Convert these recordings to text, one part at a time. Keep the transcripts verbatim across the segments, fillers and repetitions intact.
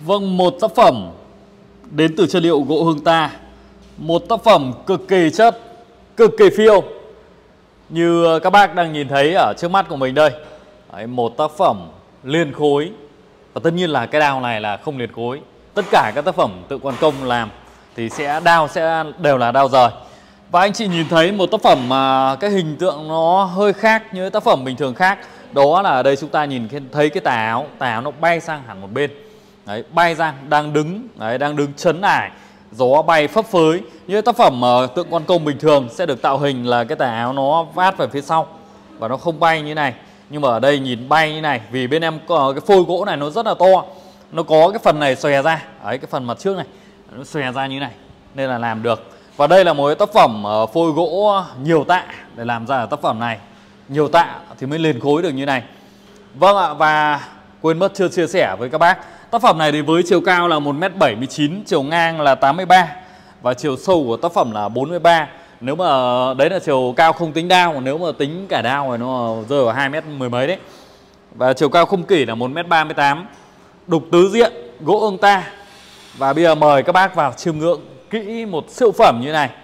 Vâng, một tác phẩm đến từ chất liệu gỗ Hương Ta. Một tác phẩm cực kỳ chất, cực kỳ phiêu. Như các bác đang nhìn thấy ở trước mắt của mình đây. Đấy, một tác phẩm liền khối. Và tất nhiên là cái đao này là không liền khối. Tất cả các tác phẩm tự quan công làm thì sẽ đao sẽ đều là đao rời. Và anh chị nhìn thấy một tác phẩm mà cái hình tượng nó hơi khác như tác phẩm bình thường khác. Đó là ở đây chúng ta nhìn thấy cái tà áo. Tà áo nó bay sang hẳn một bên. Đấy, bay ra, đang đứng, đấy, đang đứng chấn ải, gió bay phấp phới. Như tác phẩm uh, tượng quan công bình thường sẽ được tạo hình là cái tà áo nó vát về phía sau và nó không bay như này. Nhưng mà ở đây nhìn bay như này, vì bên em có cái phôi gỗ này nó rất là to, nó có cái phần này xòe ra, đấy, cái phần mặt trước này nó xòe ra như này nên là làm được. Và đây là một cái tác phẩm uh, phôi gỗ nhiều tạ để làm ra tác phẩm này. Nhiều tạ thì mới liền khối được như này. Vâng ạ, và quên mất chưa chia sẻ với các bác, tác phẩm này thì với chiều cao là một mét bảy mươi chín, chiều ngang là tám mươi ba và chiều sâu của tác phẩm là bốn mươi ba. Nếu mà đấy là chiều cao không tính đao, còn nếu mà tính cả đao thì nó rơi vào hai mét mười mấy đấy. Và chiều cao không kỷ là một mét ba mươi tám. Đục tứ diện, gỗ Hương Ta. Và bây giờ mời các bác vào chiêm ngưỡng kỹ một siêu phẩm như này.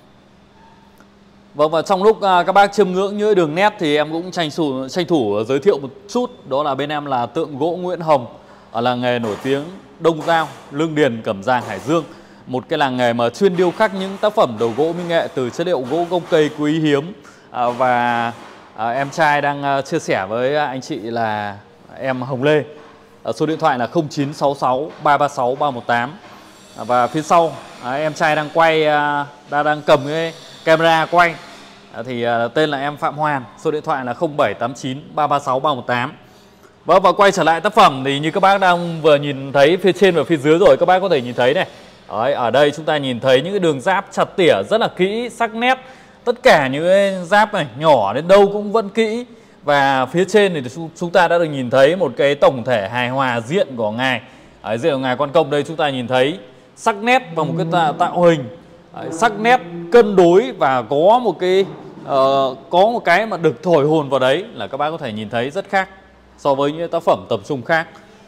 Vâng, và trong lúc các bác chiêm ngưỡng những đường nét thì em cũng tranh thủ, tranh thủ giới thiệu một chút. Đó là bên em là tượng gỗ Nguyễn Hồng, ở làng nghề nổi tiếng Đông Giao, Lương Điền, Cẩm Giàng, Hải Dương. Một cái làng nghề mà chuyên điêu khắc những tác phẩm đồ gỗ mỹ nghệ từ chất liệu gỗ gông cây quý hiếm. à, Và à, em trai đang à, chia sẻ với anh chị là em Hồng Lê. à, Số điện thoại là không chín sáu sáu ba ba sáu ba một tám. à, Và phía sau à, em trai đang quay, à, đang, đang cầm cái camera quay. à, Thì à, tên là em Phạm Hoàn. Số điện thoại là không bảy tám chín ba ba sáu ba một tám. Vâng, và quay trở lại tác phẩm thì như các bác đang vừa nhìn thấy phía trên và phía dưới rồi, các bác có thể nhìn thấy này. Đấy, ở đây chúng ta nhìn thấy những cái đường giáp chặt tỉa rất là kỹ, sắc nét. Tất cả những cái giáp này nhỏ đến đâu cũng vẫn kỹ. Và phía trên thì chúng ta đã được nhìn thấy một cái tổng thể hài hòa diện của ngài. Ở diện của ngài quan công đây chúng ta nhìn thấy sắc nét và một cái tạo, tạo hình. Đấy, sắc nét cân đối và có một cái uh, có một cái mà được thổi hồn vào đấy là các bác có thể nhìn thấy rất khác so với những tác phẩm tập trung khác.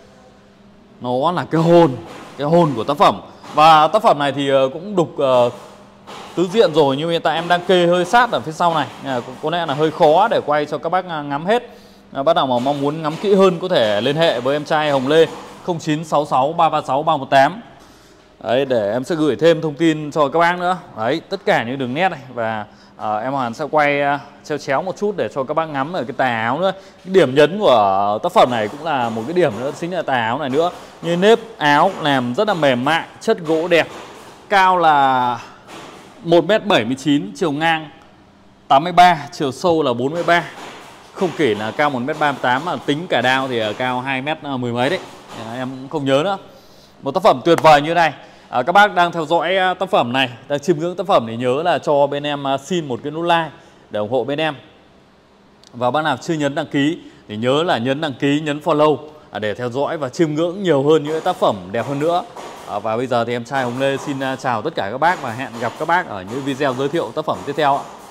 Nó là cái hồn, cái hồn của tác phẩm. Và tác phẩm này thì cũng đục uh, tứ diện rồi, nhưng hiện tại em đang kê hơi sát ở phía sau này, có lẽ là hơi khó để quay cho các bác ngắm hết. à, Bác nào mà mong muốn ngắm kỹ hơn có thể liên hệ với em trai Hồng Lê không chín sáu sáu ba ba sáu ba một tám. Đấy, để em sẽ gửi thêm thông tin cho các bác nữa. Đấy, tất cả những đường nét này. Và à, em Hoàn sẽ quay uh, treo chéo một chút để cho các bác ngắm ở cái tà áo nữa. Cái điểm nhấn của tác phẩm này cũng là một cái điểm nữa, chính là tà áo này nữa. Như nếp áo làm rất là mềm mại, chất gỗ đẹp. Cao là một mét bảy mươi chín, chiều ngang tám mươi ba, chiều sâu là bốn mươi ba. Không kể là cao một mét ba mươi tám, mà tính cả đao thì cao hai mét mười mấy đấy. Em cũng không nhớ nữa. Một tác phẩm tuyệt vời như này. À, các bác đang theo dõi tác phẩm này, đang chiêm ngưỡng tác phẩm thì nhớ là cho bên em xin một cái nút like để ủng hộ bên em. Và bác nào chưa nhấn đăng ký thì nhớ là nhấn đăng ký, nhấn follow để theo dõi và chiêm ngưỡng nhiều hơn những tác phẩm đẹp hơn nữa. à, Và bây giờ thì em trai Hồng Lê xin chào tất cả các bác và hẹn gặp các bác ở những video giới thiệu tác phẩm tiếp theo ạ.